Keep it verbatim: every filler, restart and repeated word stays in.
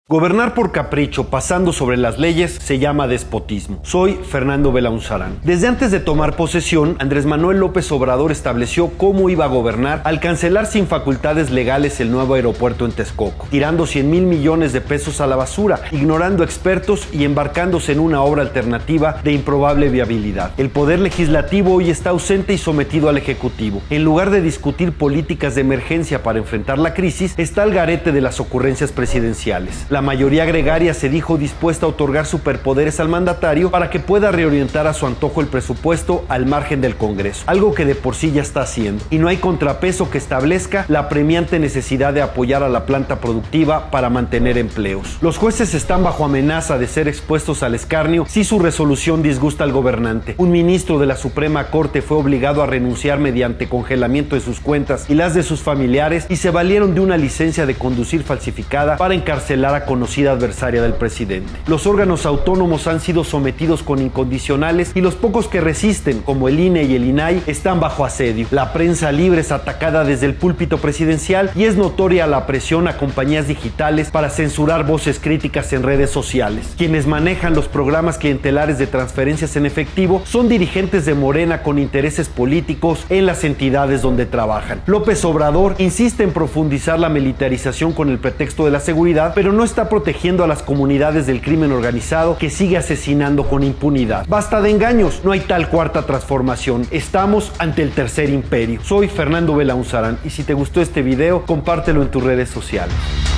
Gobernar por capricho, pasando sobre las leyes, se llama despotismo. Soy Fernando Belaunzarán. Desde antes de tomar posesión, Andrés Manuel López Obrador estableció cómo iba a gobernar al cancelar sin facultades legales el nuevo aeropuerto en Texcoco, tirando cien mil millones de pesos a la basura, ignorando expertos y embarcándose en una obra alternativa de improbable viabilidad. El poder legislativo hoy está ausente y sometido al ejecutivo. En lugar de discutir políticas de emergencia para enfrentar la crisis, está al garete de las ocurrencias presidenciales. La mayoría gregaria se dijo dispuesta a otorgar superpoderes al mandatario para que pueda reorientar a su antojo el presupuesto al margen del Congreso, algo que de por sí ya está haciendo, y no hay contrapeso que establezca la apremiante necesidad de apoyar a la planta productiva para mantener empleos. Los jueces están bajo amenaza de ser expuestos al escarnio si su resolución disgusta al gobernante. Un ministro de la Suprema Corte fue obligado a renunciar mediante congelamiento de sus cuentas y las de sus familiares, y se valieron de una licencia de conducir falsificada para encarcelar a conocida adversaria del presidente. Los órganos autónomos han sido sometidos con incondicionales y los pocos que resisten, como el I N E y el I N A I, están bajo asedio. La prensa libre es atacada desde el púlpito presidencial y es notoria la presión a compañías digitales para censurar voces críticas en redes sociales. Quienes manejan los programas clientelares de transferencias en efectivo son dirigentes de Morena con intereses políticos en las entidades donde trabajan. López Obrador insiste en profundizar la militarización con el pretexto de la seguridad, pero no está protegiendo a las comunidades del crimen organizado que sigue asesinando con impunidad. Basta de engaños, no hay tal cuarta transformación. Estamos ante el tercer imperio. Soy Fernando Belaunzarán y si te gustó este video, compártelo en tus redes sociales.